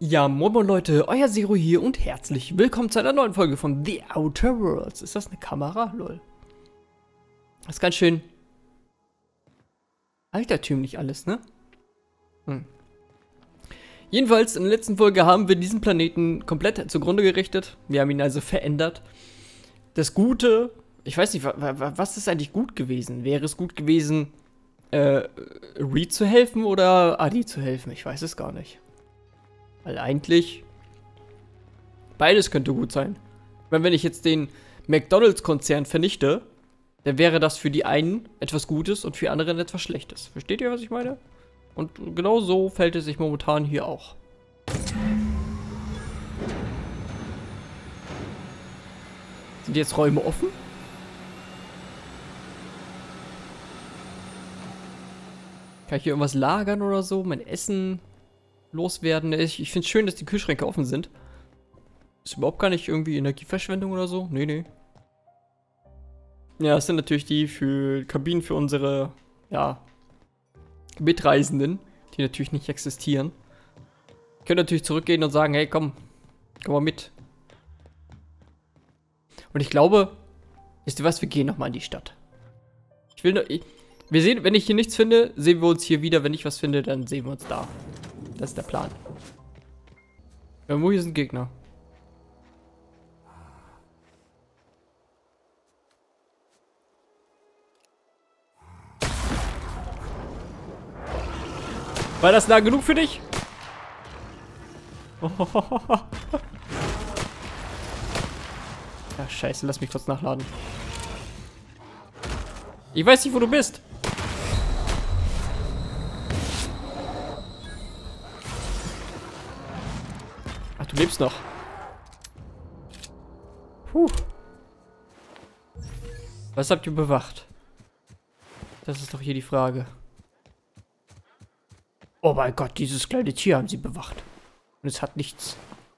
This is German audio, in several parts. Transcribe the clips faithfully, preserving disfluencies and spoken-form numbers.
Ja, moin moin Leute, euer Zero hier und herzlich willkommen zu einer neuen Folge von The Outer Worlds. Ist das eine Kamera? Lol. Das ist ganz schön altertümlich alles, ne? Hm. Jedenfalls, in der letzten Folge haben wir diesen Planeten komplett zugrunde gerichtet. Wir haben ihn also verändert. Das Gute, ich weiß nicht, was ist eigentlich gut gewesen? Wäre es gut gewesen, äh, Reed zu helfen oder Adi zu helfen? Ich weiß es gar nicht. Weil eigentlich beides könnte gut sein. Weil wenn ich jetzt den McDonalds-Konzern vernichte, dann wäre das für die einen etwas Gutes und für die anderen etwas Schlechtes. Versteht ihr, was ich meine? Und genau so fällt es sich momentan hier auch. Sind jetzt Räume offen? Kann ich hier irgendwas lagern oder so? Mein Essen loswerden. Ich, ich finde es schön, dass die Kühlschränke offen sind. Ist überhaupt gar nicht irgendwie Energieverschwendung oder so. Nee, nee. Ja, das sind natürlich die für Kabinen für unsere, ja, Mitreisenden, die natürlich nicht existieren. Ich könnte natürlich zurückgehen und sagen, hey, komm, komm mal mit. Und ich glaube, wisst ihr was, wir gehen nochmal in die Stadt. Ich will nur, ich, wir sehen, wenn ich hier nichts finde, sehen wir uns hier wieder. Wenn ich was finde, dann sehen wir uns da. Das ist der Plan. Irgendwo hier sind Gegner. War das nah genug für dich? Ja, scheiße, lass mich kurz nachladen. Ich weiß nicht, wo du bist. Ach, du lebst noch. Puh. Was habt ihr bewacht? Das ist doch hier die Frage. Oh mein Gott, dieses kleine Tier haben sie bewacht. Und es hat nichts.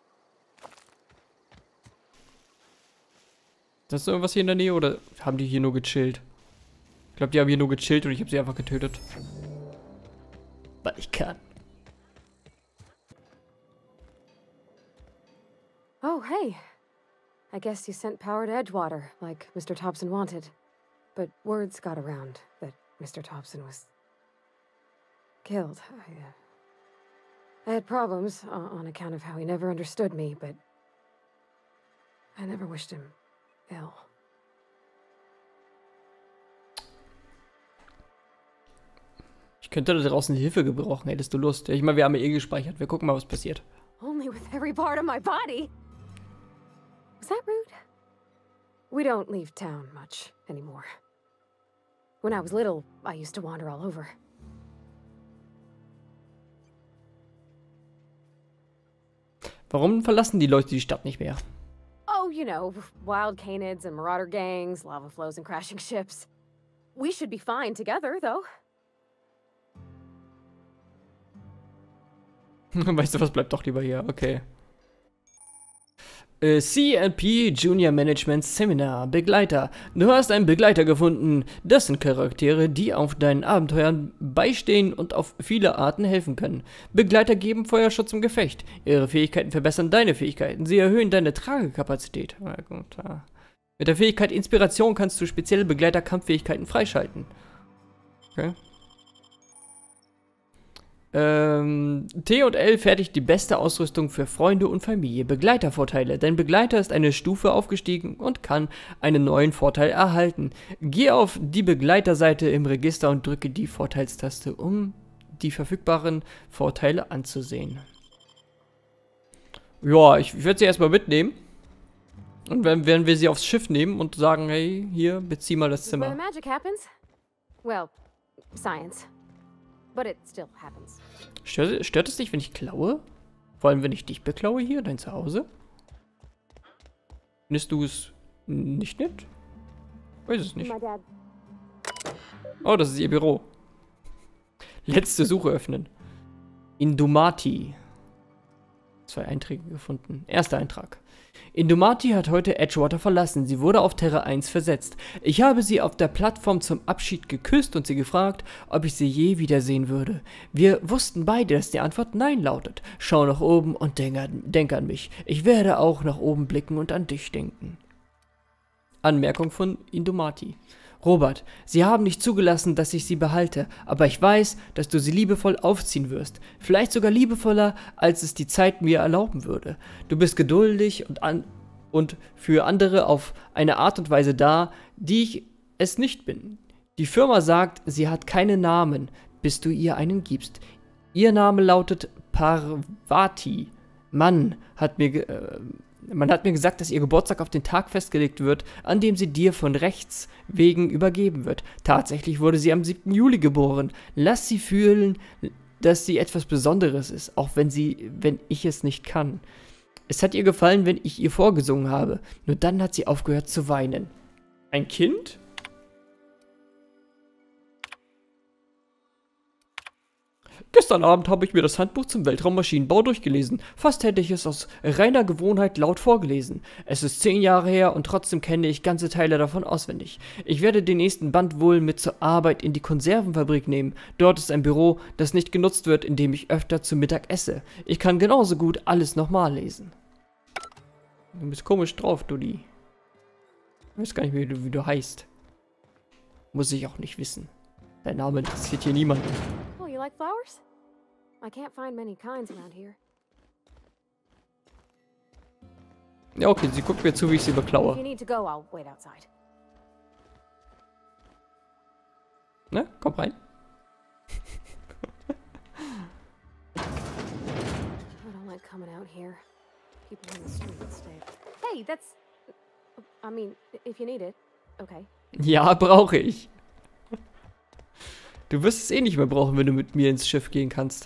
Ist das irgendwas hier in der Nähe oder haben die hier nur gechillt? Ich glaube, die haben hier nur gechillt und ich habe sie einfach getötet. Weil ich kann. Oh, hey. I guess you sent power to Edgewater, like Mister Thompson wanted. But words got around that Mister Thompson was killed. I, uh, I had problems uh, on account of how he never understood me, but I never wished him ill. Ich könnte da draußen Hilfe gebrauchen, hättest du Lust. Ich meine, wir haben ja eh gespeichert. Wir gucken mal, was passiert. Only with every part of my body. Was that rude? We don't leave town much anymore. When I was little, I used to wander all over. Warum verlassen die Leute die Stadt nicht mehr? Oh, you know, wild canids and marauder gangs, lava flows and crashing ships. We should be fine together, though. Weißt du was, bleibt doch lieber hier. Okay. Äh, C and P Junior Management Seminar. Begleiter. Du hast einen Begleiter gefunden. Das sind Charaktere, die auf deinen Abenteuern beistehen und auf viele Arten helfen können. Begleiter geben Feuerschutz im Gefecht. Ihre Fähigkeiten verbessern deine Fähigkeiten. Sie erhöhen deine Tragekapazität. Na gut, ja. Mit der Fähigkeit Inspiration kannst du spezielle Begleiter-Kampffähigkeiten freischalten. Okay. Ähm, T und L fertigt die beste Ausrüstung für Freunde und Familie. Begleitervorteile. Dein Begleiter ist eine Stufe aufgestiegen und kann einen neuen Vorteil erhalten. Geh auf die Begleiterseite im Register und drücke die Vorteilstaste, um die verfügbaren Vorteile anzusehen. Ja, ich, ich werde sie erstmal mitnehmen. Und dann werden wir sie aufs Schiff nehmen und sagen, hey, hier, bezieh mal das Zimmer. Where the magic happens? Well, science. But it still happens. Stört, stört es dich, wenn ich klaue? Vor allem, wenn ich dich beklaue hier, dein Zuhause? Findest du es nicht nett? Weiß es nicht. Oh, das ist ihr Büro. Letzte Suche öffnen. Indumati. zwei Einträge gefunden. Erster Eintrag. Indomati hat heute Edgewater verlassen. Sie wurde auf Terra eins versetzt. Ich habe sie auf der Plattform zum Abschied geküsst und sie gefragt, ob ich sie je wiedersehen würde. Wir wussten beide, dass die Antwort Nein lautet. Schau nach oben und denk an, denk an mich. Ich werde auch nach oben blicken und an dich denken. Anmerkung von Indomati. Robert, sie haben nicht zugelassen, dass ich sie behalte, aber ich weiß, dass du sie liebevoll aufziehen wirst. Vielleicht sogar liebevoller, als es die Zeit mir erlauben würde. Du bist geduldig und, an und für andere auf eine Art und Weise da, die ich es nicht bin. Die Firma sagt, sie hat keinen Namen, bis du ihr einen gibst. Ihr Name lautet Parvati. Mann hat mir... Äh, Man hat mir gesagt, dass ihr Geburtstag auf den Tag festgelegt wird, an dem sie dir von Rechts wegen übergeben wird. Tatsächlich wurde sie am siebten Juli geboren. Lass sie fühlen, dass sie etwas Besonderes ist, auch wenn sie, wenn ich es nicht kann. Es hat ihr gefallen, wenn ich ihr vorgesungen habe. Nur dann hat sie aufgehört zu weinen. Ein Kind? Gestern Abend habe ich mir das Handbuch zum Weltraummaschinenbau durchgelesen. Fast hätte ich es aus reiner Gewohnheit laut vorgelesen. Es ist zehn Jahre her und trotzdem kenne ich ganze Teile davon auswendig. Ich werde den nächsten Band wohl mit zur Arbeit in die Konservenfabrik nehmen. Dort ist ein Büro, das nicht genutzt wird, in dem ich öfter zu Mittag esse. Ich kann genauso gut alles nochmal lesen. Du bist komisch drauf, Dudi. Ich weiß gar nicht, wie du, wie du heißt. Muss ich auch nicht wissen. Dein Name interessiert hier niemanden. Oh, you like flowers? I can't find many kinds around here. Ja, okay, sie guckt mir zu, wie ich sie If you beklaue. need to go, I'll wait outside. Ne? Komm rein. I don't like coming out here. People on the street stay. Hey, that's... I mean, if you need it, okay. Ja, brauche ich. Du wirst es eh nicht mehr brauchen, wenn du mit mir ins Schiff gehen kannst.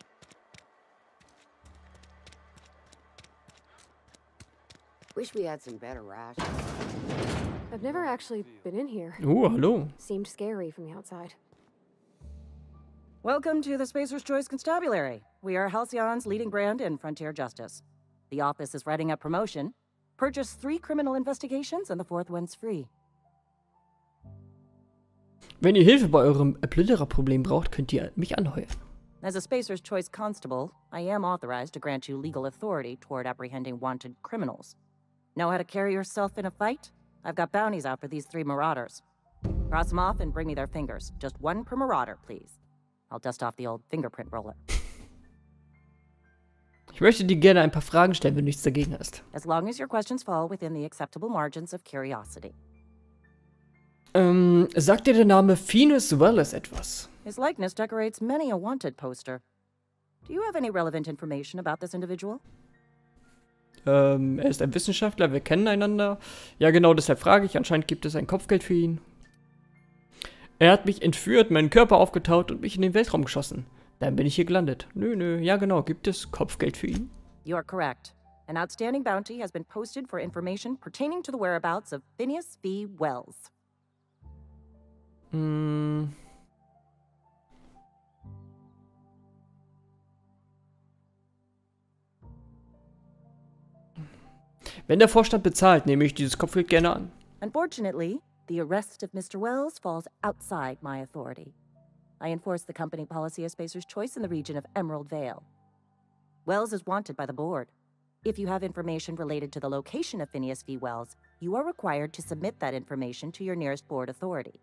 Wish we had some better rations. I've never actually been in here. Oh, hallo. Seemed scary from the outside. Welcome to the Spacer's Choice Constabulary. We are Halcyon's leading brand in frontier justice. The office is writing up promotion. Purchase three criminal investigations and the fourth one's free. Wenn ihr Hilfe bei eurem Plündererproblem braucht, könnt ihr mich anheuern. As a Spacer's Choice constable, I am authorized to grant you legal authority toward apprehending wanted criminals. Know how to carry yourself in a fight? I've got bounties out for these three marauders. Cross them off and bring me their fingers. Just one per marauder, please. I'll dust off the old fingerprint roller. Ich möchte dir gerne ein paar Fragen stellen, wenn du nichts dagegen hast. As long as your questions fall within the acceptable margins of curiosity. Ähm, sagt dir der Name Venus Wallace etwas? His likeness decorates many a wanted poster. Do you have any relevant information about this individual? Ähm, er ist ein Wissenschaftler, wir kennen einander. Ja, genau, deshalb frage ich. Anscheinend gibt es ein Kopfgeld für ihn. Er hat mich entführt, meinen Körper aufgetaut und mich in den Weltraum geschossen. Dann bin ich hier gelandet. Nö, nö, ja genau, gibt es Kopfgeld für ihn? You are correct. An outstanding bounty has been posted for information pertaining to the whereabouts of Phineas V. Wells. Hm. Wenn der Vorstand bezahlt, nehme ich dieses Kopfgeld gerne an. Unfortunately, the arrest of Mister Wells falls outside my authority. I enforce the company policy of Spacer's Choice in the region of Emerald Vale. Wells is wanted by the board. If you have information related to the location of Phineas V. Wells, you are required to submit that information to your nearest board authority.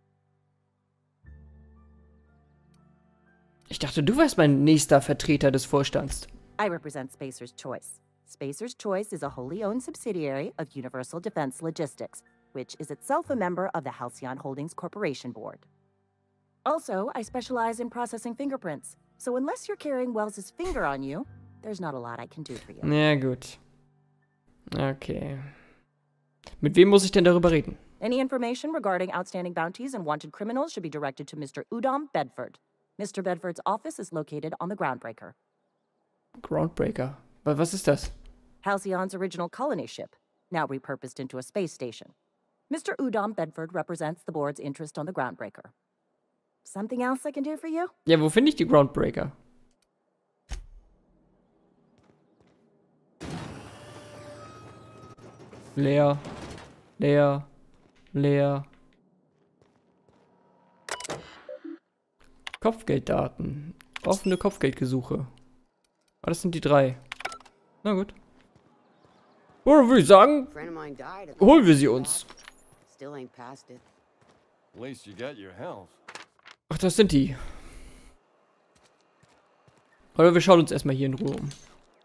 Ich dachte, du wärst mein nächster Vertreter des Vorstands. I represent Spacer's Choice. Spacer's Choice is a wholly owned subsidiary of Universal Defense Logistics, which is itself a member of the Halcyon Holdings Corporation Board. Also, I specialize in processing fingerprints, so unless you're carrying Wells's finger on you, there's not a lot I can do for you. Ja, gut. Okay. Mit wem muss ich denn darüber reden? Any information regarding outstanding bounties and wanted criminals should be directed to Mister Udom Bedford. Mister Bedford's office is located on the Groundbreaker. Groundbreaker. Was ist das? Halcyon's original colony ship, now repurposed into a space station. Mister Udom Bedford represents the board's interest on the Groundbreaker. Something else I can do for you? Ja, wo finde ich die Groundbreaker? Leer. Leer. Leer. Kopfgelddaten. Offene Kopfgeldgesuche. Ah, das sind die drei. Na gut. Oder würde ich sagen, Friend of mine died of holen wir sie uns. Still ain't past it. At least you got your health. Ach, das sind die. Oder wir schauen uns erstmal hier in Ruhe um.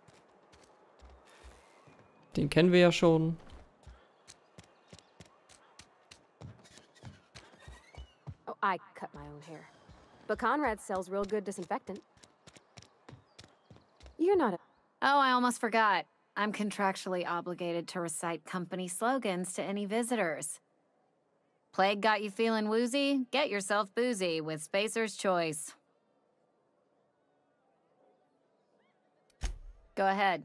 Den kennen wir ja schon. Oh, I cut my own hair. But Conrad sells real good disinfectant. You're not a... Oh, I almost forgot. I'm contractually obligated to recite company slogans to any visitors. Plague got you feeling woozy? Get yourself boozy with Spacer's Choice. Go ahead.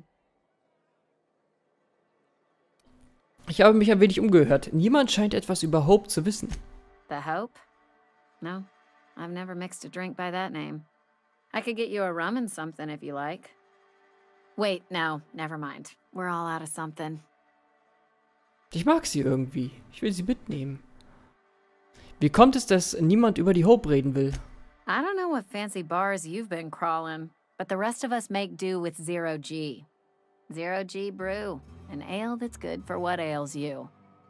Ich habe mich ein wenig umgehört. Niemand scheint etwas über Hope zu wissen. The Hope? No, I've never mixed a drink by that name. I could get you a rum and something if you like. Wait, no, never mind. We're all out of something. Ich mag sie irgendwie. Ich will sie mitnehmen. Wie kommt es, dass niemand über die Hope reden will? I don't know what fancy bars you've been crawling, but the rest of us make do with Zero G. Zero G Brew, an ale that's good for what ails you.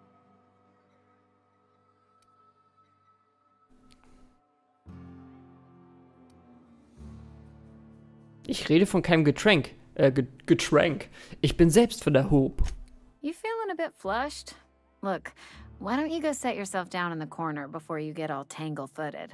Ich rede von keinem Getränk. Äh, Ge Getränk. Ich bin selbst von der Hope. You feeling a bit flushed? Look, why don't you go set yourself down in the corner before you get all tangle-footed?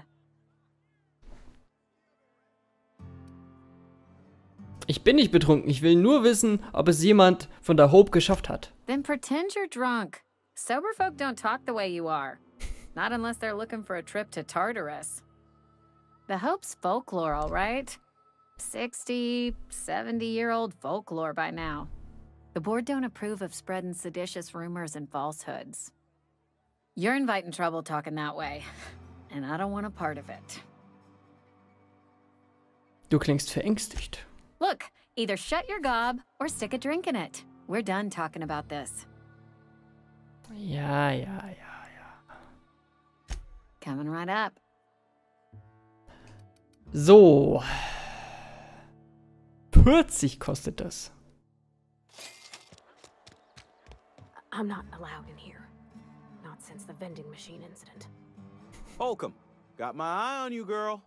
Ich bin nicht betrunken. Ich will nur wissen, ob es jemand von der Hope geschafft hat. Then pretend you're drunk. Sober folk don't talk the way you are. Not unless they're looking for a trip to Tartarus. The Hope's folklore, all right? sixty, seventy-year-old folklore by now. The board don't approve of spreading seditious rumors and falsehoods. You're inviting trouble talking that way, and I don't want a part of it. Du klingst verängstigt. Look, either shut your gob or stick a drink in it. We're done talking about this. Ja, ja, ja, ja. Coming right up. So. vierzig kostet das. I'm not allowed in here. Not since the vending machine incident. Holcomb, got my eye on you, girl.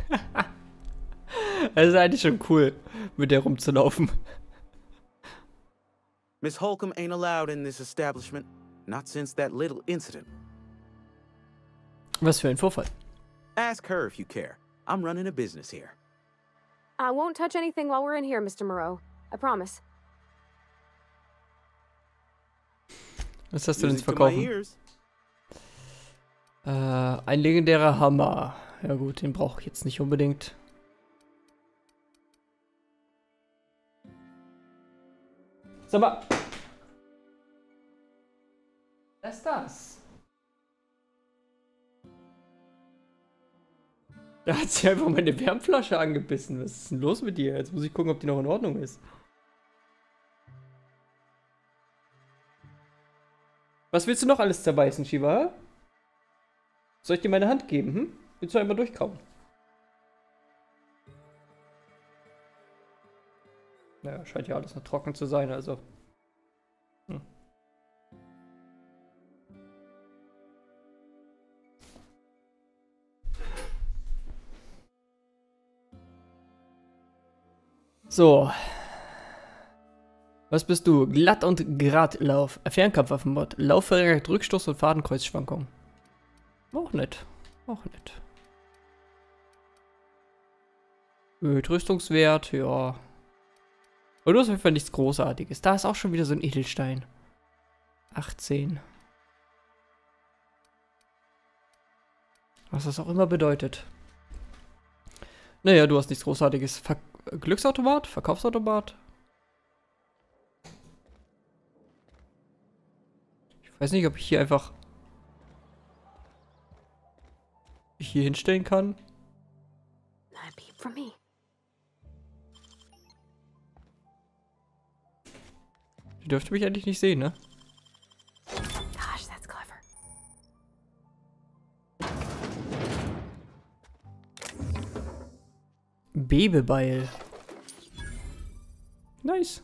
Es ist eigentlich schon cool, mit der rumzulaufen. Miss Holcomb ain't allowed in this establishment. Not since that little incident. Was für ein Vorfall. Ask her if you care. I'm running a business here. I won't touch anything while we're in here, Mister Moreau. I promise. Was hast du denn zu Music to my verkaufen? ears. Äh, ein legendärer Hammer. Ja gut, den brauche ich jetzt nicht unbedingt. Sag mal. Was ist das? Da hat sie einfach meine Wärmflasche angebissen. Was ist denn los mit dir? Jetzt muss ich gucken, ob die noch in Ordnung ist. Was willst du noch alles zerbeißen, Shiva? Soll ich dir meine Hand geben, hm? Willst du einmal durchkauen? Naja, scheint ja alles noch trocken zu sein, also. Hm. So. Was bist du? Glatt- und Gradlauf. Fernkampfwaffenmod. Lauf verringert Rückstoß und Fadenkreuzschwankung. Auch nett. Auch nett. Erhöht Rüstungswert, ja. Aber du hast auf jeden Fall nichts Großartiges. Da ist auch schon wieder so ein Edelstein. achtzehn. Was das auch immer bedeutet. Naja, du hast nichts Großartiges. Ver Glücksautomat? Verkaufsautomat? Ich weiß nicht, ob ich hier einfach hier hinstellen kann. Not a peep from me. Die dürfte mich eigentlich nicht sehen, ne? Schwebebeil. Nice.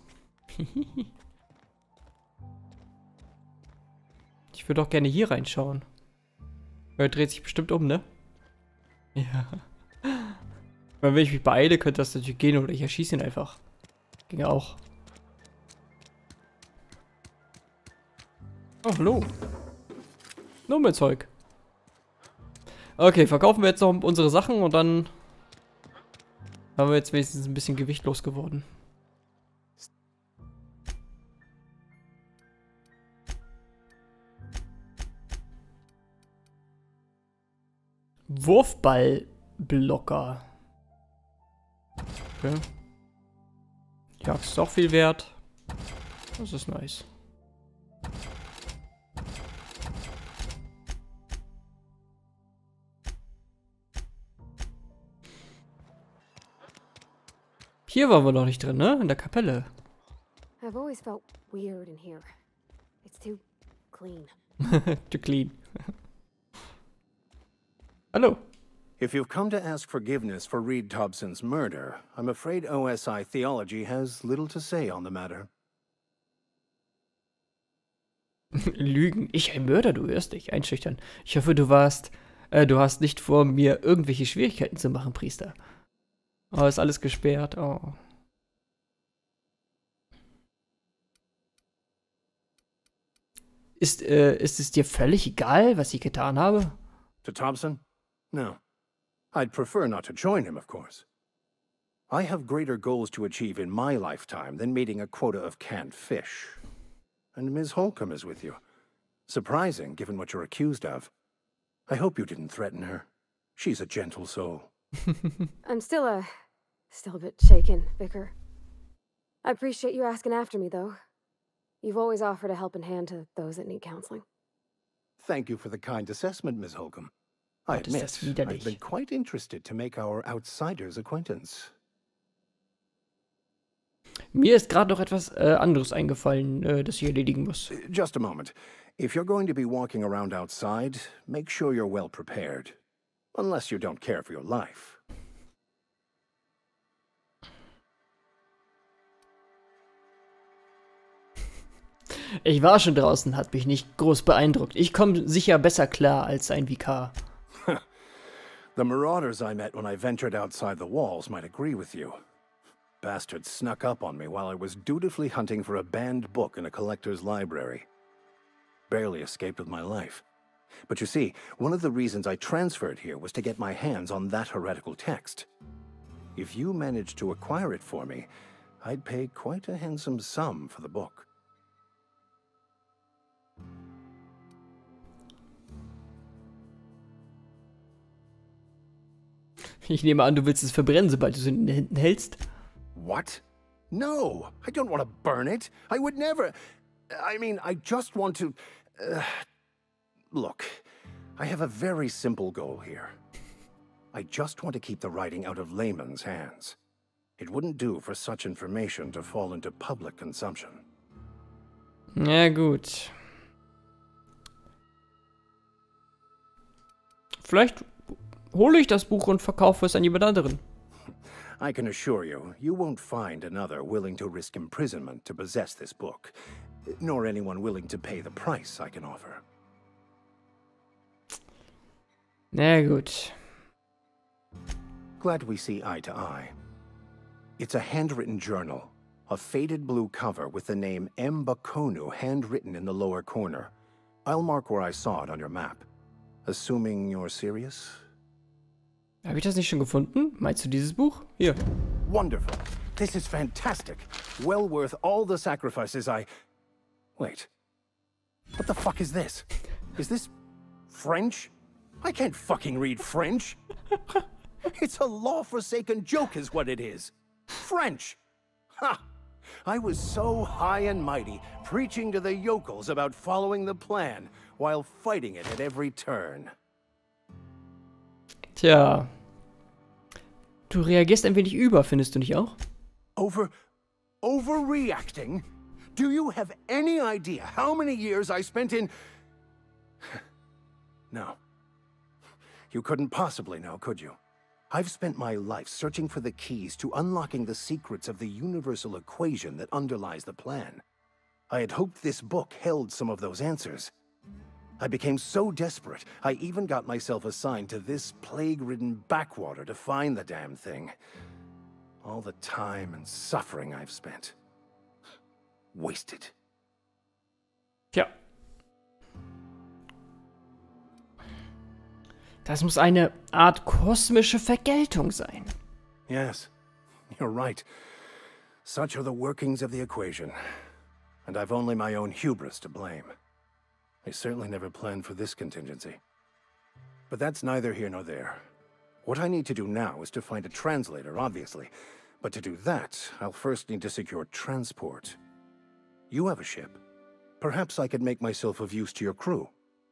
Ich würde auch gerne hier reinschauen. Er dreht sich bestimmt um, ne? Ja. Weil wenn ich mich beeile, könnte das natürlich gehen oder ich erschieße ihn einfach. Ging auch. Oh, hallo. Nur mehr Zeug. Okay, verkaufen wir jetzt noch unsere Sachen und dann haben wir jetzt wenigstens ein bisschen Gewicht losgeworden. Wurfballblocker. Okay. Ja, ist auch viel wert. Das ist nice. Hier waren wir noch nicht drin, ne? In der Kapelle. I've always felt weird in here. It's too clean. Too clean. Hallo. If you've come to ask forgiveness for Reed Thompson's murder, I'm afraid O S I Theology has little to say on the matter. Lügen. Ich ein Mörder, du hörst dich. Einschüchtern. Ich hoffe, du warst, äh, du hast nicht vor, mir irgendwelche Schwierigkeiten zu machen, Priester. Oh, ist alles gesperrt. Oh. Ist, äh, ist es dir völlig egal, was ich getan habe? To Thompson? No. I'd prefer not to join him, of course. I have greater goals to achieve in my lifetime than meeting a quota of canned fish. And Miz Holcomb is with you. Surprising, given what you're accused of. I hope you didn't threaten her. She's a gentle soul. I'm still, uh, still a bit shaken, Vicar. I appreciate you asking after me, though. You've always offered a helping hand to those that need counseling. Thank you for the kind assessment, Miz Holcomb. I Gott, ist admit, das widerlich. I've been quite interested to make our outsider's acquaintance. Mir ist gerade noch etwas äh, anderes eingefallen, äh, das ich erledigen muss. Just a moment. If you're going to be walking around outside, make sure you're well prepared. Unless you don't care for your life. Ich war schon draußen, hat mich nicht groß beeindruckt. Ich komme sicher besser klar als ein Vikar. The marauders I met when I ventured outside the walls might agree with you. Bastards snuck up on me while I was dutifully hunting for a banned book in a collector's library. Barely escaped with my life. But you see, one of the reasons I transferred here was to get my hands on that heretical text. If you managed to acquire it for me, I'd pay quite a handsome sum for the book. Ich nehme an, du willst es verbrennen, sobald du es in den Händen hältst. What? No, I don't want to burn it. I would never. I mean, I just want to. Uh, look, I have a very simple goal here. I just want to keep the writing out of layman's hands. It wouldn't do for such information to fall into public consumption. Na gut. Vielleicht hole ich das Buch und verkaufe es an jemand anderen. I can assure you, you won't find another willing to risk imprisonment to possess this book, nor anyone willing to pay the price I can offer. Na gut. Glad we see eye to eye. It's a handwritten journal, a faded blue cover with the name M. Bakonu handwritten in the lower corner. I'll mark where I saw it on your map. Assuming you're serious? Habe ich das nicht schon gefunden? Meinst du dieses Buch? Hier. Wonderful. This is fantastic. Well worth all the sacrifices I... Wait. What the fuck is this? Is this French? I can't fucking read French. It's a law-forsaken joke is what it is. French. Ha! I was so high and mighty, preaching to the yokels about following the plan, while fighting it at every turn. Tja. Du reagierst ein wenig über, findest du nicht auch? Over... overreacting? Do you have any idea how many years I spent in... No. You couldn't possibly know, could you? I've spent my life searching for the keys to unlocking the secrets of the universal equation that underlies the plan. I had hoped this book held some of those answers. I became so desperate, I even got myself assigned to this plague-ridden backwater to find the damn thing. All the time and suffering I've spent. Wasted. Tja. Das muss eine Art kosmische Vergeltung sein. Yes, you're right. Such are the workings of the equation. And I've only my own hubris to blame. I certainly never planned for this contingency. But that's neither here nor there. What I need to do now is to find a translator, obviously. But to do that, I'll first need to secure transport. You have a ship. Perhaps I could make myself of use to your crew.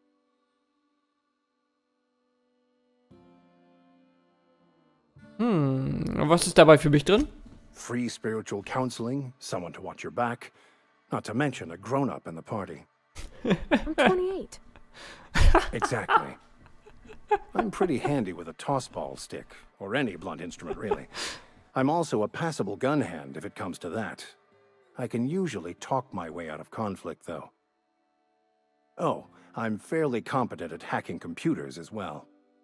Hm, was ist dabei für mich drin? Free spiritual counseling, someone to watch your back, not to mention a grown-up in the party. I'm twenty-eight. Exactly. I'm pretty handy with a toss-ball stick, or any blunt instrument, really. I'm also a passable gun hand, if it comes to that. I can usually talk my way out of conflict, though. Oh, I'm fairly competent at hacking computers as well.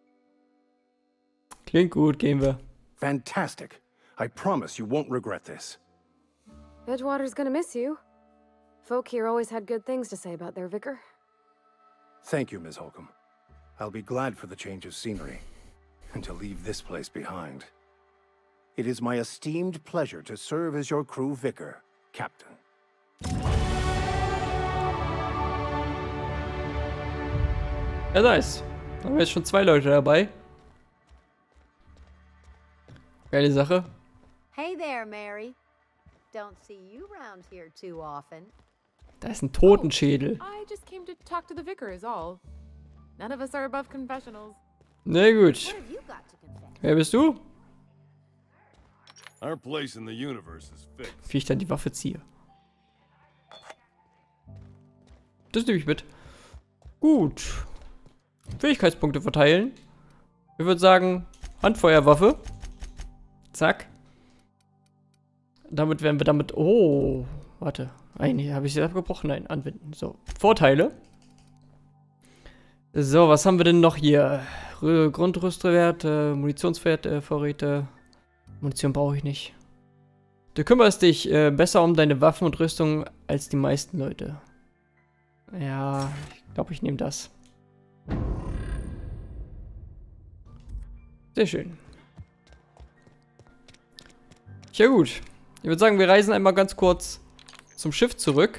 Klingt gut, gehen wir. Fantastic. I promise you won't regret this. Edgewater's gonna miss you. Folk here always had good things to say about their vicar. Thank you, Miz Holcomb. I'll be glad for the change of scenery, and to leave this place behind. It is my esteemed pleasure to serve as your crew vicar, Captain. Ja, nice. Da haben wir jetzt schon zwei Leute dabei. Geile Sache. Hey there, Mary. Don't see you around here too often. Da ist ein Totenschädel. I just came to talk to the vicar is all. None of us are above confessionals. Na gut. What have you got to confess? Wer bist du? Our place in the universe is fixed. Wie ich dann die Waffe ziehe. Das nehme ich mit. Gut. Fähigkeitspunkte verteilen. Ich würde sagen, Handfeuerwaffe. Zack. Damit werden wir damit... Oh, warte. Nein, habe ich sie abgebrochen? Nein, anwenden. So, Vorteile. So, was haben wir denn noch hier? Grundrüstwerte, Munitionswerte, Vorräte. Munition brauche ich nicht. Du kümmerst dich äh, besser um deine Waffen und Rüstung als die meisten Leute. Ja, ich glaube, ich nehme das. Sehr schön. Ja gut. Ich würde sagen, wir reisen einmal ganz kurz zum Schiff zurück.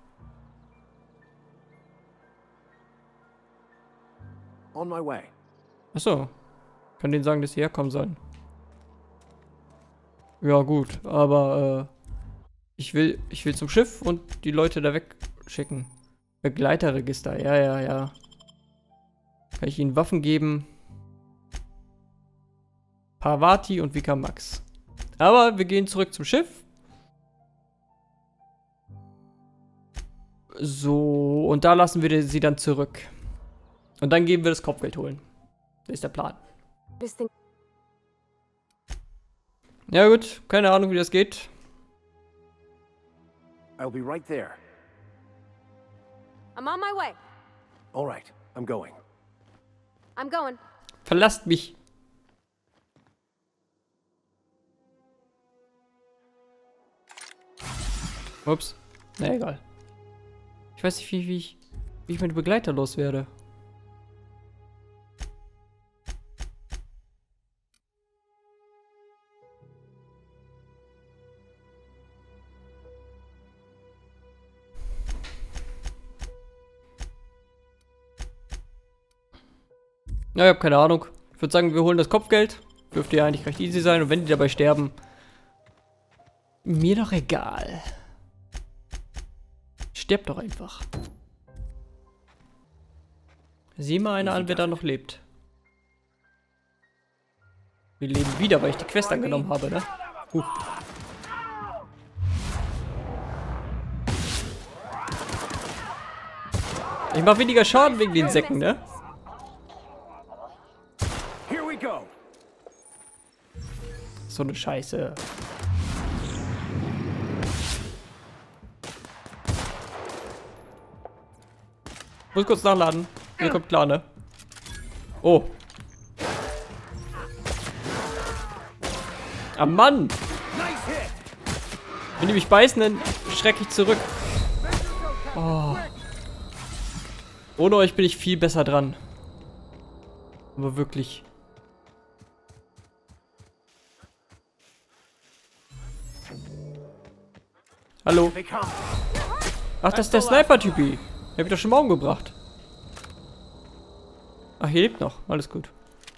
On my way. Achso. Kann denen sagen, dass sie herkommen sollen. Ja gut, aber äh, ich will, ich will zum Schiff und die Leute da wegschicken. Begleiterregister, ja, ja, ja. Kann ich ihnen Waffen geben? Parvati und Vika Max. Aber wir gehen zurück zum Schiff. So, und da lassen wir sie dann zurück. Und dann gehen wir das Kopfgeld holen. Das ist der Plan. Ja gut, keine Ahnung, wie das geht. I'll be right there. I'm on my way. All right, I'm going. I'm going. Verlasst mich. Ups. Na egal. Ich weiß nicht, wie, wie, ich, wie ich meine Begleiter loswerde. Ja, ich habe keine Ahnung. Ich würde sagen, wir holen das Kopfgeld. Dürfte ja eigentlich recht easy sein. Und wenn die dabei sterben, mir doch egal. Stirb doch einfach. Sieh mal einer an, wer da noch lebt. Wir leben wieder, weil ich die Quest angenommen habe, ne? Huh. Ich mach weniger Schaden wegen den Säcken, ne? Here we go. So eine Scheiße. Muss kurz nachladen. Hier kommt klar, ne? Oh. Ah, Mann! Wenn die mich beißen, dann schrecke ich zurück. Oh. Ohne euch bin ich viel besser dran. Aber wirklich. Hallo? Ach, das ist der Sniper-Typi. Den hab ich doch schon mal umgebracht. Ach, hier lebt noch. Alles gut.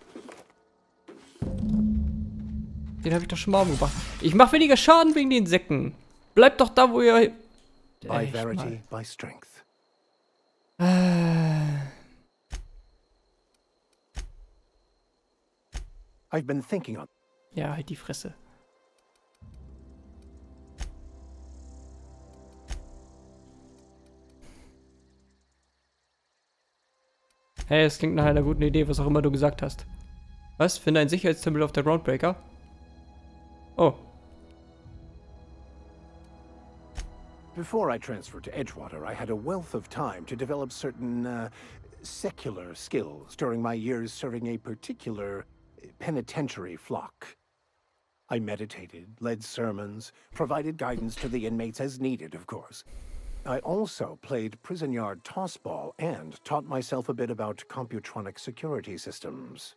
Den habe ich doch schon mal umgebracht. Ich mache weniger Schaden wegen den Insekten. Bleibt doch da, wo ihr... By verity, by strength. Äh... I've been thinking on... Ja, halt die Fresse. Hey, es klingt nach einer guten Idee, was auch immer du gesagt hast. Was? Finde ein Sicherheitstempel auf der Groundbreaker? Oh. Before I transferred to Edgewater, I had a wealth of time to develop certain uh, secular skills during my years serving a particular penitentiary flock. I meditated, led sermons, provided guidance to the inmates as needed, of course. I also played prison yard tossball and taught myself a bit about computronic security systems.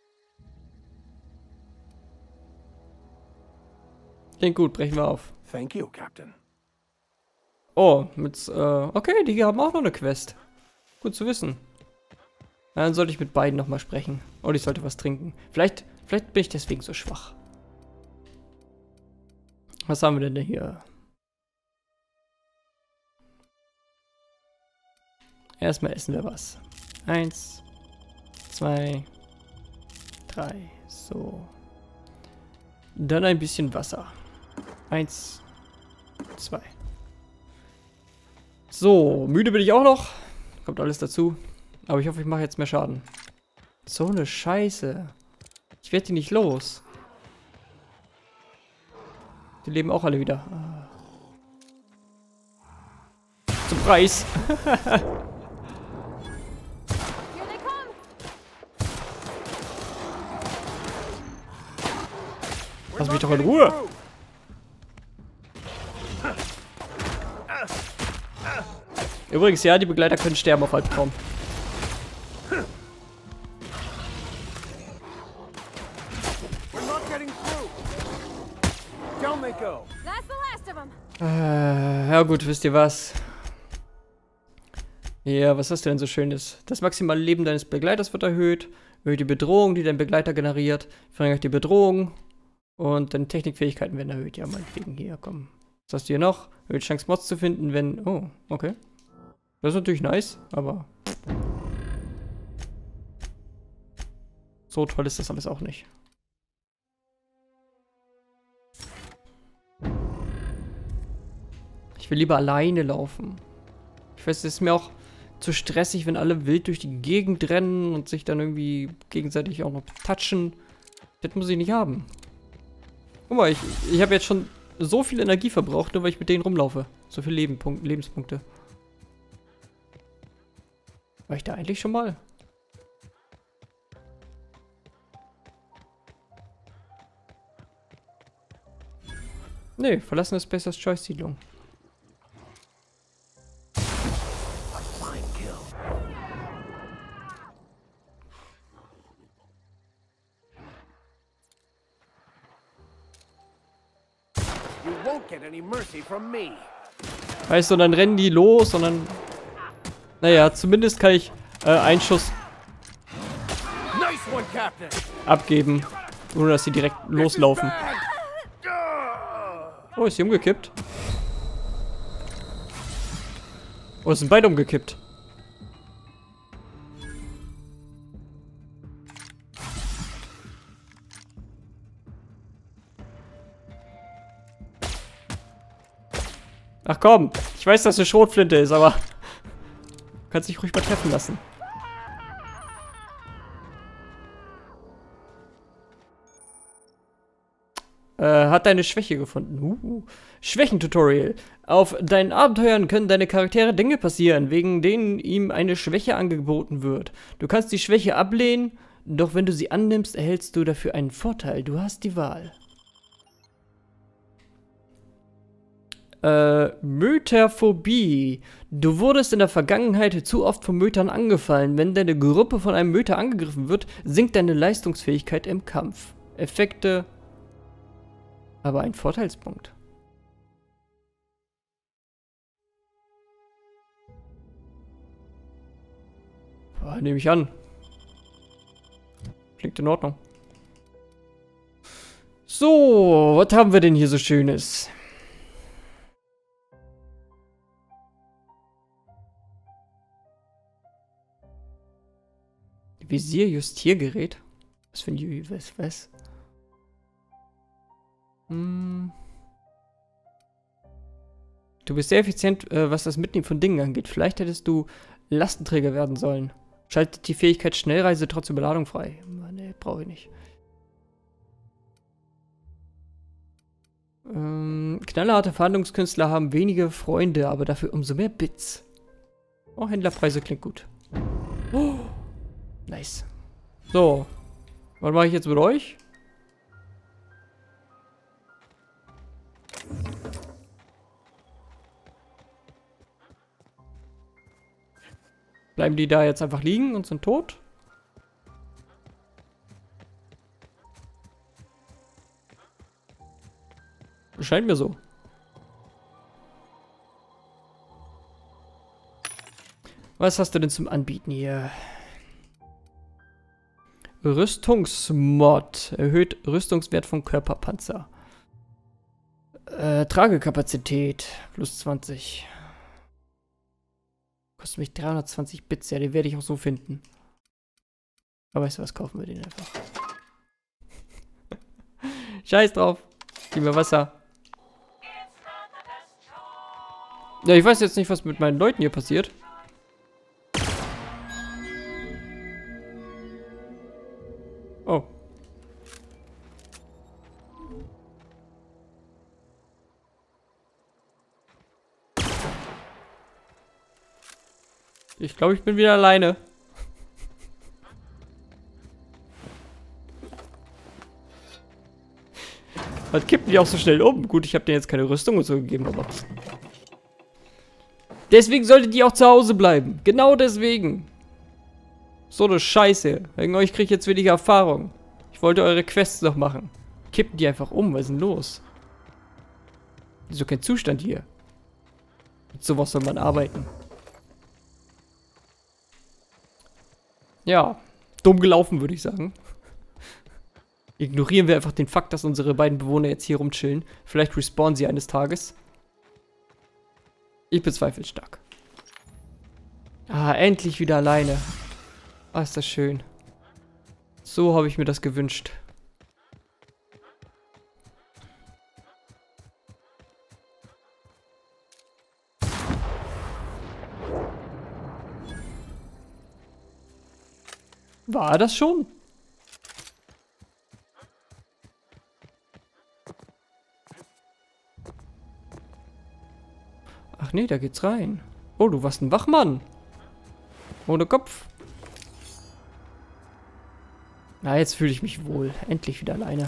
Klingt gut, brechen wir auf. Thank you, Captain. Oh, mit, äh, okay, die haben auch noch eine Quest. Gut zu wissen. Dann sollte ich mit beiden nochmal sprechen. Und ich sollte was trinken. Vielleicht, vielleicht bin ich deswegen so schwach. Was haben wir denn hier? Erstmal essen wir was. Eins, zwei, drei, so. Dann ein bisschen Wasser. Eins, zwei. So, müde bin ich auch noch. Kommt alles dazu. Aber ich hoffe, ich mache jetzt mehr Schaden. So eine Scheiße. Ich werde die nicht los. Die leben auch alle wieder. Zum Preis. Lass mich doch in Ruhe. Übrigens, ja, die Begleiter können sterben auf Albtraum. Äh, ja gut, wisst ihr was? Ja, was hast du denn so Schönes? Das maximale Leben deines Begleiters wird erhöht. Erhöht die Bedrohung, die dein Begleiter generiert. Verringert die Bedrohung. Und deine Technikfähigkeiten werden erhöht. Ja, meinetwegen hier, komm. Was hast du hier noch? Erhöht Chance, Mods zu finden, wenn... Oh, okay. Das ist natürlich nice, aber... So toll ist das alles auch nicht. Ich will lieber alleine laufen. Ich weiß, es ist mir auch zu stressig, wenn alle wild durch die Gegend rennen und sich dann irgendwie gegenseitig auch noch touchen. Das muss ich nicht haben. Guck mal, ich, ich habe jetzt schon so viel Energie verbraucht, nur weil ich mit denen rumlaufe. So viele Lebenpunkt, Lebenspunkte. War ich da eigentlich schon mal? Nee, verlassene Spacer's Choice Siedlung. Weißt du, dann rennen die los und dann... Naja, zumindest kann ich äh, einen Schuss abgeben, ohne dass sie direkt loslaufen. Oh, ist sie umgekippt? Oh, es sind beide umgekippt. Ach komm, ich weiß, dass eine Schrotflinte ist, aber du kannst dich ruhig mal treffen lassen. Äh, hat deine Schwäche gefunden. Uh. Schwächen-Tutorial. Auf deinen Abenteuern können deine Charaktere Dinge passieren, wegen denen ihm eine Schwäche angeboten wird. Du kannst die Schwäche ablehnen, doch wenn du sie annimmst, erhältst du dafür einen Vorteil. Du hast die Wahl. Äh, Möterphobie. Du wurdest in der Vergangenheit zu oft von Mötern angefallen. Wenn deine Gruppe von einem Möter angegriffen wird, sinkt deine Leistungsfähigkeit im Kampf. Effekte... Aber ein Vorteilspunkt. Boah, nehme ich an. Klingt in Ordnung. So, was haben wir denn hier so Schönes? Visier-Justiergerät? Was für ein... Was? Was? Hm. Du bist sehr effizient, äh, was das Mitnehmen von Dingen angeht. Vielleicht hättest du Lastenträger werden sollen. Schaltet die Fähigkeit Schnellreise trotz Überladung frei. Ne, brauche ich nicht. Ähm, knallharte Verhandlungskünstler haben wenige Freunde, aber dafür umso mehr Bits. Oh, Händlerpreise klingt gut. Oh, nice. So. Was mache ich jetzt mit euch? Bleiben die da jetzt einfach liegen und sind tot? Scheint mir so. Was hast du denn zum Anbieten hier? Rüstungsmod. Erhöht Rüstungswert von Körperpanzer. Äh, Tragekapazität. Plus zwanzig. Kostet mich dreihundertzwanzig Bits. Ja, den werde ich auch so finden. Aber weißt du was, kaufen wir den einfach. Scheiß drauf. Gib mir Wasser. Ja, ich weiß jetzt nicht, was mit meinen Leuten hier passiert. Oh. Ich glaube, ich bin wieder alleine. Was kippen die auch so schnell um? Gut, ich habe denen jetzt keine Rüstung und so gegeben, aber... Deswegen solltet ihr auch zu Hause bleiben. Genau deswegen. So eine Scheiße. Wegen euch kriege ich jetzt weniger Erfahrung. Ich wollte eure Quests noch machen. Kippen die einfach um. Was ist denn los? Das ist doch kein Zustand hier. Mit sowas soll man arbeiten. Ja. Dumm gelaufen, würde ich sagen. Ignorieren wir einfach den Fakt, dass unsere beiden Bewohner jetzt hier rumchillen. Vielleicht respawnen sie eines Tages. Ich bezweifle stark. Ah, endlich wieder alleine. Ah, ist das schön. So habe ich mir das gewünscht. War das schon? Ach nee, da geht's rein. Oh, du warst ein Wachmann. Ohne Kopf. Na, jetzt fühle ich mich wohl. Endlich wieder alleine.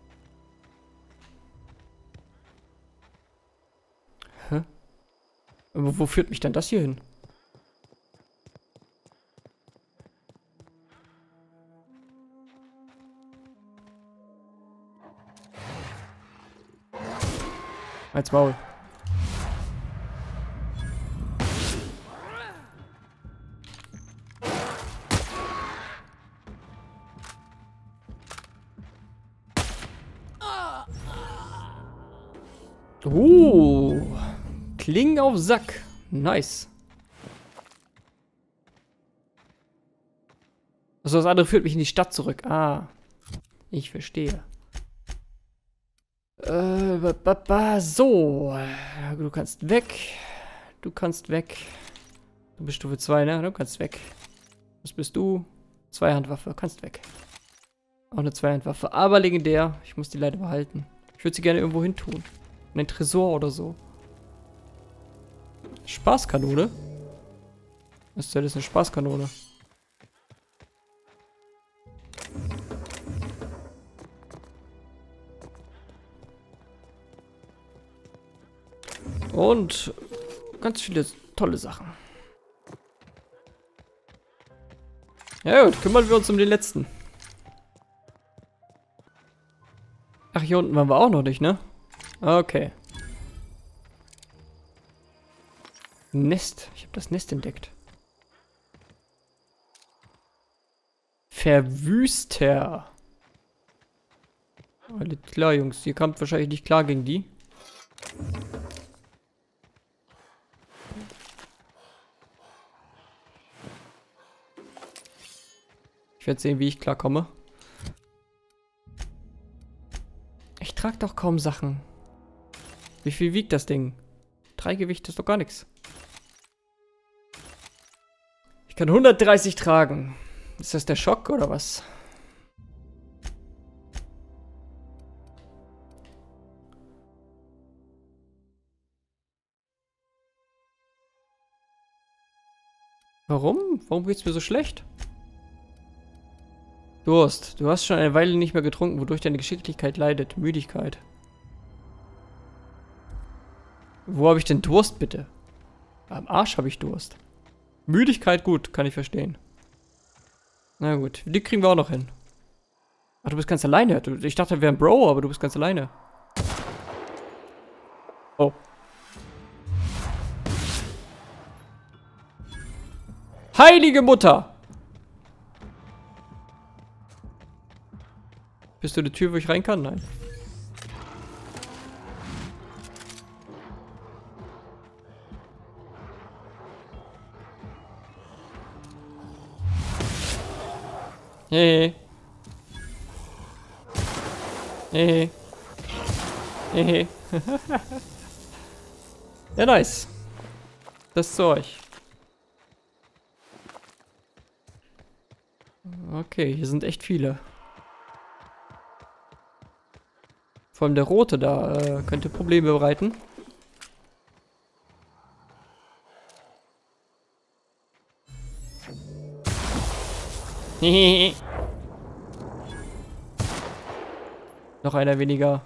Hä? Aber wo führt mich denn das hier hin? Als Maul. Oh, Klingen auf Sack. Nice. Also das andere führt mich in die Stadt zurück. Ah, ich verstehe. Äh, ba, ba, ba, so. Du kannst weg. Du kannst weg. Du bist Stufe zwei, ne? Du kannst weg. Was bist du? Zweihandwaffe. Kannst weg. Auch eine Zweihandwaffe. Aber legendär. Ich muss die leider behalten. Ich würde sie gerne irgendwo hin tun. In ein Tresor oder so. Spaßkanone? Was ist das, eine Spaßkanone? Und ganz viele tolle Sachen. Ja gut, kümmern wir uns um den letzten. Ach, hier unten waren wir auch noch nicht, ne? Okay. Nest. Ich habe das Nest entdeckt. Verwüster. Alles klar, Jungs. Ihr kamt wahrscheinlich nicht klar gegen die. Ich werde sehen, wie ich klarkomme. Ich trage doch kaum Sachen. Wie viel wiegt das Ding? Drei Gewicht ist doch gar nichts. Ich kann hundertdreißig tragen. Ist das der Schock oder was? Warum? Warum geht's mir so schlecht? Durst. Du hast schon eine Weile nicht mehr getrunken, wodurch deine Geschicklichkeit leidet. Müdigkeit. Wo habe ich denn Durst, bitte? Am Arsch habe ich Durst. Müdigkeit, gut, kann ich verstehen. Na gut, die kriegen wir auch noch hin. Ach, du bist ganz alleine. Du, ich dachte, wir wären Bro, aber du bist ganz alleine. Oh. Heilige Mutter! Bist du eine Tür, wo ich rein kann? Nein. Hey. Hey. Hey. Ja, nice. Das Zeug. Okay, hier sind echt viele. Vor allem der rote da äh, könnte Probleme bereiten. Noch einer weniger.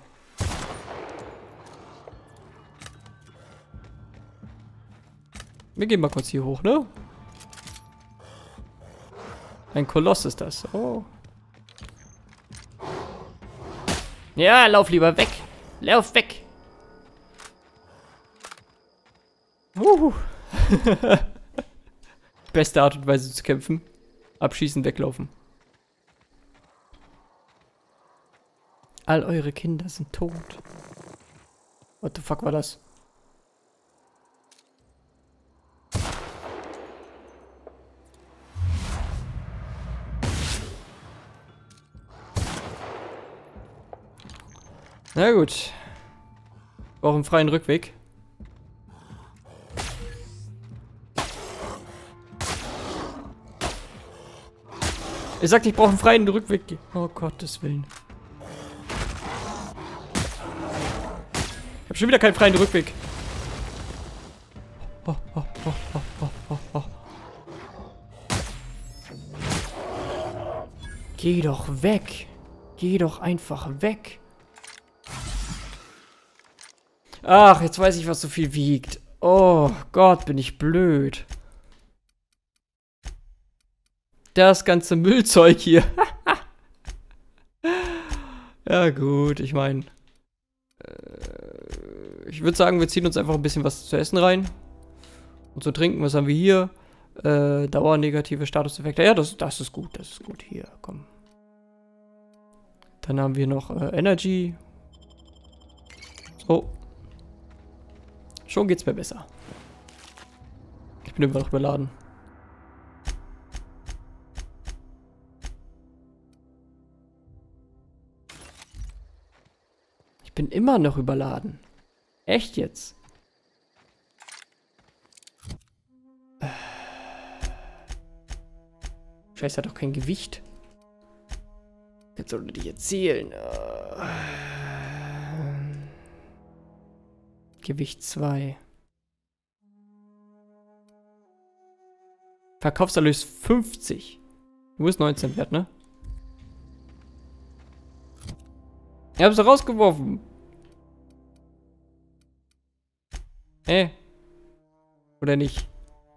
Wir gehen mal kurz hier hoch, ne? Ein Koloss ist das. Oh. Ja, lauf lieber weg. Lauf weg. Uh. Beste Art und Weise zu kämpfen. Abschießen, weglaufen. All eure Kinder sind tot. What the fuck war das? Na gut. Brauchen einen freien Rückweg. Er sagt, ich brauche einen freien Rückweg. Oh Gottes Willen. Ich habe schon wieder keinen freien Rückweg. Oh, oh, oh, oh, oh, oh, oh. Geh doch weg. Geh doch einfach weg. Ach, jetzt weiß ich, was so viel wiegt. Oh Gott, bin ich blöd. Das ganze Müllzeug hier. Ja gut, ich meine. Äh, ich würde sagen, wir ziehen uns einfach ein bisschen was zu essen rein. Und zu trinken, was haben wir hier? Äh, Dauernegative Statuseffekte. Ja, das, das ist gut, das ist gut. Hier, komm. Dann haben wir noch äh, Energy. So. Schon geht's mir besser. Ich bin immer noch überladen. Ich bin immer noch überladen. Echt jetzt? Scheiße, hat doch kein Gewicht. Jetzt sollte die erzählen. Gewicht zwei. Verkaufserlös fünfzig. Du bist neunzehn wert, ne? Ich hab's rausgeworfen. Hä? Oder nicht?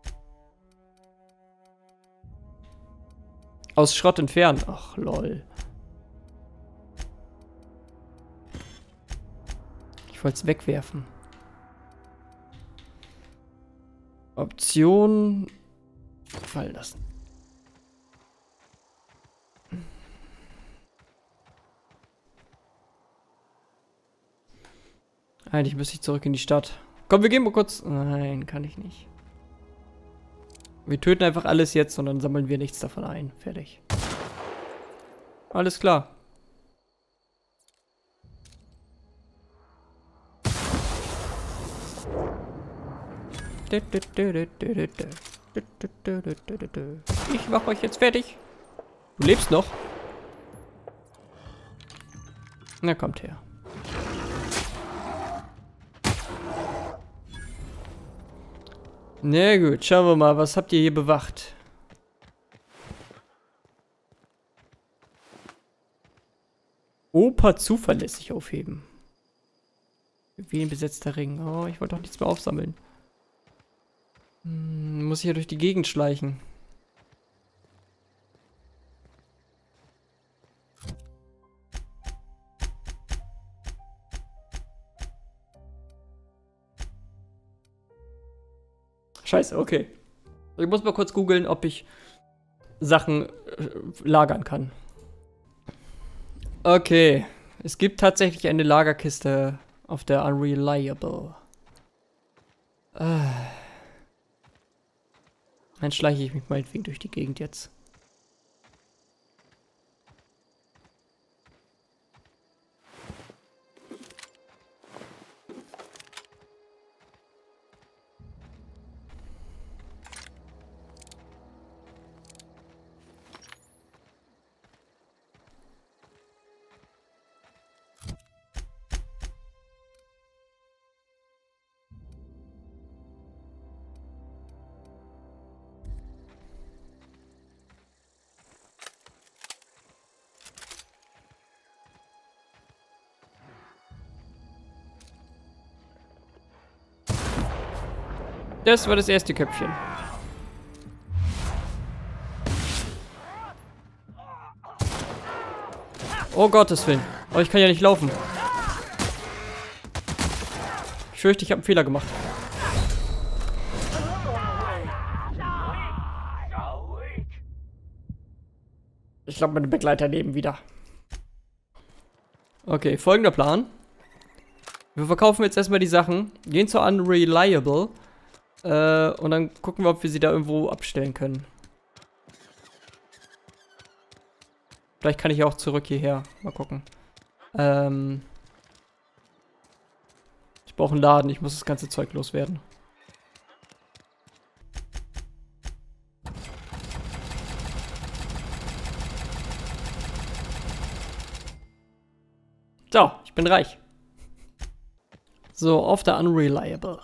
Aus Schrott entfernen. Ach, lol. Ich wollte es wegwerfen. Option fallen lassen. Eigentlich müsste ich zurück in die Stadt. Komm, wir gehen mal kurz. Nein, kann ich nicht. Wir töten einfach alles jetzt und dann sammeln wir nichts davon ein. Fertig. Alles klar. Ich mach euch jetzt fertig. Du lebst noch. Na, kommt her. Na gut, schauen wir mal, was habt ihr hier bewacht? Oper zuverlässig aufheben. Wie ein besetzter Ring. Oh, ich wollte doch nichts mehr aufsammeln. Hm, muss ich ja durch die Gegend schleichen. Scheiße, okay. Ich muss mal kurz googeln, ob ich Sachen äh, lagern kann. Okay. Es gibt tatsächlich eine Lagerkiste auf der Unreliable. Äh. Dann schleiche ich mich meinetwegen durch die Gegend jetzt. Das war das erste Köpfchen. Oh Gottes Willen. Oh, ich kann ja nicht laufen. Ich fürchte, ich habe einen Fehler gemacht. Ich glaube, meine Begleiter leben wieder. Okay, folgender Plan. Wir verkaufen jetzt erstmal die Sachen, gehen zur Unreliable. Äh, und dann gucken wir, ob wir sie da irgendwo abstellen können. Vielleicht kann ich ja auch zurück hierher. Mal gucken. Ähm ich brauche einen Laden. Ich muss das ganze Zeug loswerden. So, ich bin reich. So, auf der Unreliable.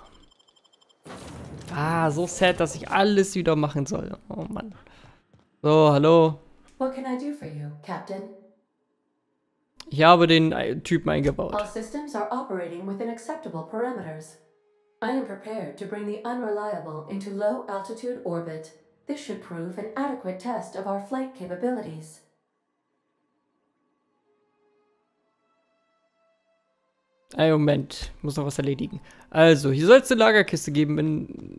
Ah, so sad, dass ich alles wieder machen soll. Oh Mann. So, hallo. What can I do for you, Captain? Ich habe den äh, Typen eingebaut. All systems are operating within acceptable parameters. I am prepared to bring the Unreliable into low altitude orbit. This should prove an adequate test of our flight capabilities. Ein Moment, muss noch was erledigen. Also, hier soll es eine Lagerkiste geben in,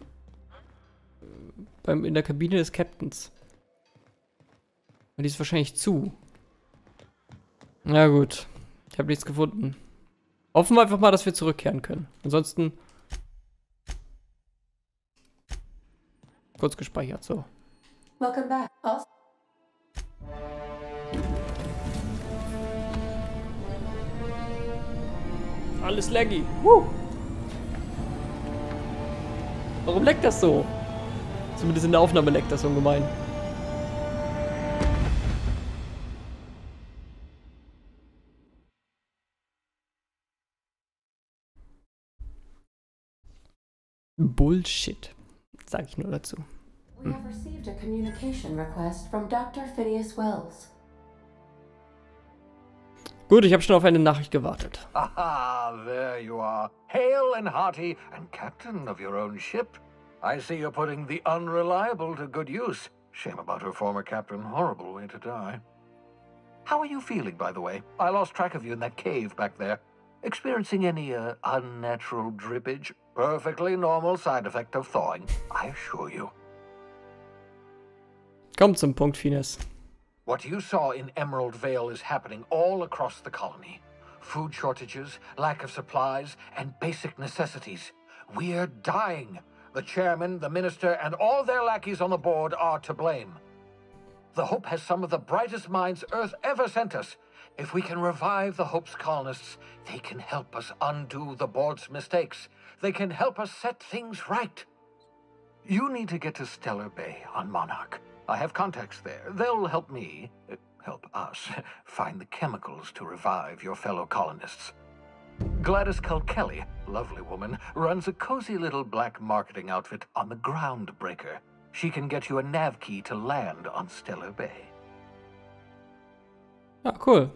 beim, in der Kabine des Captains. Und die ist wahrscheinlich zu. Na gut, ich habe nichts gefunden. Hoffen wir einfach mal, dass wir zurückkehren können. Ansonsten kurz gespeichert, so. Welcome back. Also Alles laggy. Woo. Warum leckt das so? Zumindest in der Aufnahme leckt das ungemein. Bullshit. Sag ich nur dazu. We have received a communication request from Doctor Phineas Wells. Gut, ich habe schon auf eine Nachricht gewartet. Aha, there you are. Hale and hearty and captain of your own ship. I see you're putting the unreliable to good use. Shame about her former captain. Horrible way to die. How are you feeling, by the way? I lost track of you in that cave back there. Experiencing any uh, unnatural drippage? Perfectly normal side effect of thawing, I assure you. Komm zum Punkt, Phineas. What you saw in Emerald Vale is happening all across the colony. Food shortages, lack of supplies, and basic necessities. We're dying. The chairman, the minister, and all their lackeys on the board are to blame. The Hope has some of the brightest minds Earth ever sent us. If we can revive the Hope's colonists, they can help us undo the board's mistakes. They can help us set things right. You need to get to Stellar Bay on Monarch. I have contacts there. They'll help me, uh, help us, find the chemicals to revive your fellow colonists. Gladys Culkelly, lovely woman, runs a cozy little black marketing outfit on the Groundbreaker. She can get you a nav key to land on Stellar Bay. Ah, cool.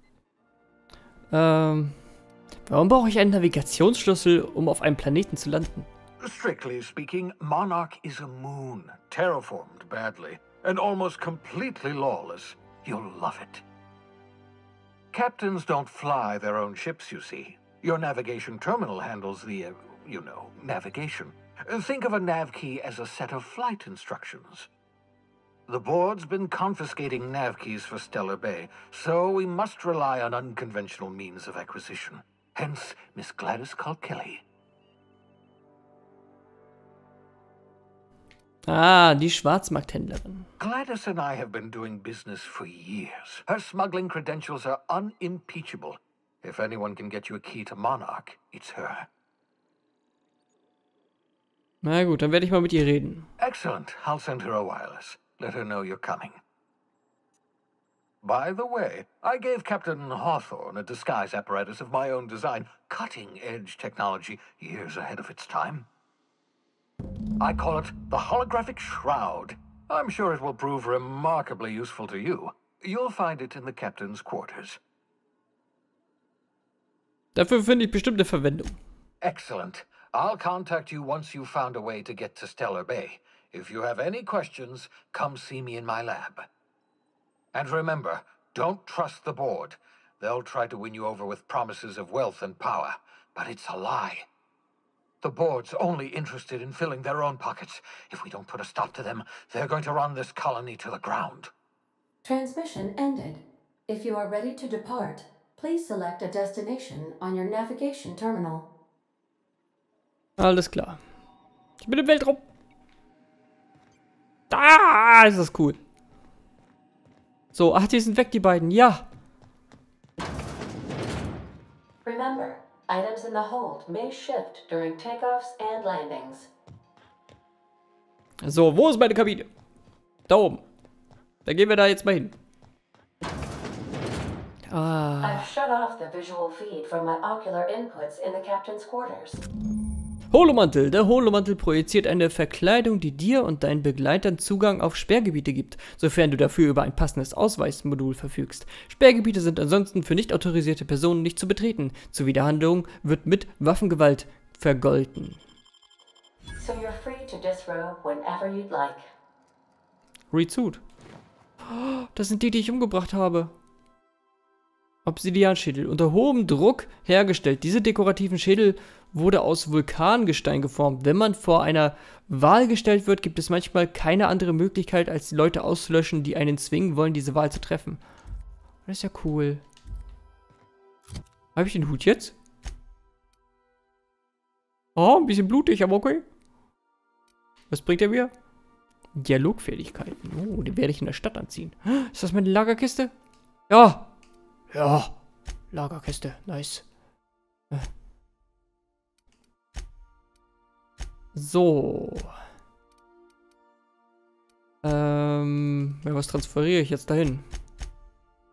Ähm, warum brauche ich einen Navigationsschlüssel, um auf einem Planeten zu landen? Strictly speaking, Monarch is a moon, terraformed badly, and almost completely lawless. You'll love it. Captains don't fly their own ships, you see. Your navigation terminal handles the, uh, you know, navigation. Think of a nav key as a set of flight instructions. The board's been confiscating nav keys for Stellar Bay, so we must rely on unconventional means of acquisition. Hence, Miss Gladys Culkelly. Ah, die Schwarzmarkthändlerin. Gladys and I have been doing business for years. Her smuggling credentials are unimpeachable. If anyone can get you a key to Monarch, it's her. Na gut, dann werde ich mal mit ihr reden. Excellent. I'll send her a wireless. Let her know you're coming. By the way, I gave Captain Hawthorne a disguise apparatus of my own design. Cutting-edge technology, years ahead of its time. I call it the Holographic Shroud. I'm sure it will prove remarkably useful to you. You'll find it in the captain's quarters. Dafür finde ich bestimmt eine Verwendung. Excellent. I'll contact you once you've found a way to get to Stellar Bay. If you have any questions, come see me in my lab. And remember, don't trust the board. They'll try to win you over with promises of wealth and power, but it's a lie. The board's only interested in filling their own pockets. If we don't put a stop to them, they're going to run this colony to the ground. Transmission ended. If you are ready to depart, please select a destination on your navigation terminal. Alles klar. Ich bin im Weltraum. Da ist das cool. So, ach, die sind weg, die beiden. Ja. Remember, items in the hold may shift during takeoffs and landings. So, wo ist meine Kabine? Da oben. Da gehen wir da jetzt mal hin. Ah. I've shut off the visual feed from my ocular inputs in the captain's quarters. Holomantel. Der Holomantel projiziert eine Verkleidung, die dir und deinen Begleitern Zugang auf Sperrgebiete gibt, sofern du dafür über ein passendes Ausweismodul verfügst. Sperrgebiete sind ansonsten für nicht autorisierte Personen nicht zu betreten. Zuwiderhandlung wird mit Waffengewalt vergolten. So you're free to disrobe whenever you'd like. Resuit. Oh, das sind die, die ich umgebracht habe. Obsidianschädel. Unter hohem Druck hergestellt. Diese dekorativen Schädel wurde aus Vulkangestein geformt. Wenn man vor einer Wahl gestellt wird, gibt es manchmal keine andere Möglichkeit, als die Leute auszulöschen, die einen zwingen wollen, diese Wahl zu treffen. Das ist ja cool. Habe ich den Hut jetzt? Oh, ein bisschen blutig, aber okay. Was bringt er mir? Dialogfähigkeiten. Oh, den werde ich in der Stadt anziehen. Ist das meine Lagerkiste? Ja. Ja. Lagerkiste. Nice. So. Ähm, ja, was transferiere ich jetzt dahin?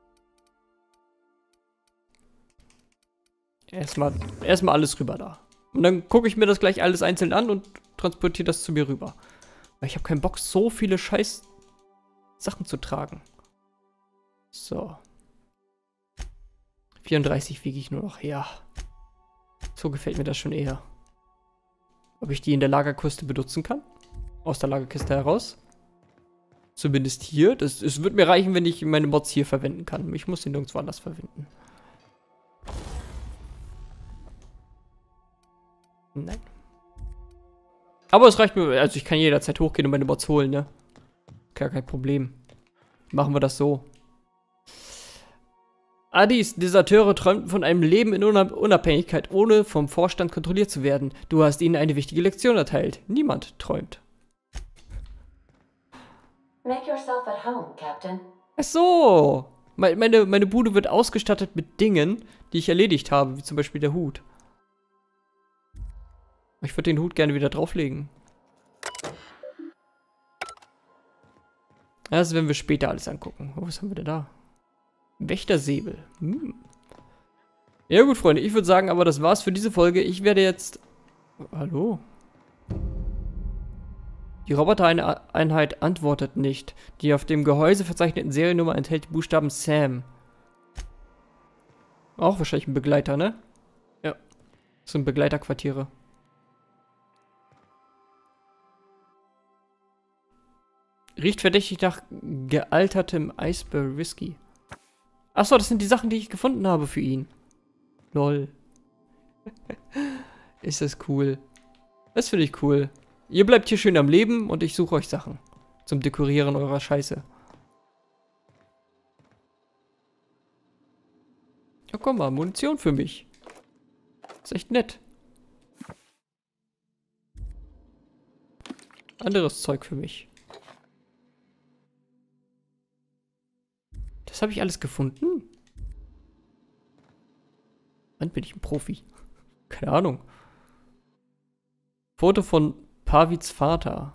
Erstmal, erstmal alles rüber da. Und dann gucke ich mir das gleich alles einzeln an und transportiere das zu mir rüber. Weil ich habe keinen Bock, so viele scheiß Sachen zu tragen. So. vierunddreißig wiege ich nur noch. Ja. So gefällt mir das schon eher. Ob ich die in der Lagerkiste benutzen kann? Aus der Lagerkiste heraus? Zumindest hier. Das, es wird mir reichen, wenn ich meine Mods hier verwenden kann. Ich muss den nirgendwo anders verwenden. Nein. Aber es reicht mir. Also ich kann jederzeit hochgehen und meine Mods holen, ne? Gar kein Problem. Machen wir das so. Adis Deserteure träumten von einem Leben in Unabhängigkeit, ohne vom Vorstand kontrolliert zu werden. Du hast ihnen eine wichtige Lektion erteilt. Niemand träumt. Make yourself at home, Captain. Ach so. Meine, meine Bude wird ausgestattet mit Dingen, die ich erledigt habe, wie zum Beispiel der Hut. Ich würde den Hut gerne wieder drauflegen. Das werden wir später alles angucken. Oh, was haben wir denn da? Wächtersäbel. Hm. Ja gut, Freunde, ich würde sagen, aber das war's für diese Folge. Ich werde jetzt... Hallo? Die Robotereinheit antwortet nicht. Die auf dem Gehäuse verzeichneten Seriennummer enthält die Buchstaben Sam. Auch wahrscheinlich ein Begleiter, ne? Ja. Das sind Begleiterquartiere. Riecht verdächtig nach gealtertem Iceberg Whisky. Achso, das sind die Sachen, die ich gefunden habe für ihn. Lol. Ist das cool. Das finde ich cool. Ihr bleibt hier schön am Leben und ich suche euch Sachen. Zum Dekorieren eurer Scheiße. Ja, komm mal, Munition für mich. Ist echt nett. Anderes Zeug für mich. Das habe ich alles gefunden? Wann bin ich ein Profi? Keine Ahnung. Foto von Pavits Vater.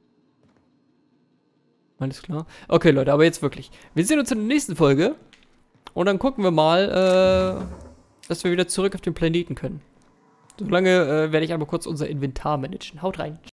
Alles klar. Okay, Leute, aber jetzt wirklich. Wir sehen uns in der nächsten Folge. Und dann gucken wir mal, äh, dass wir wieder zurück auf den Planeten können. Solange äh, werde ich aber kurz unser Inventar managen. Haut rein.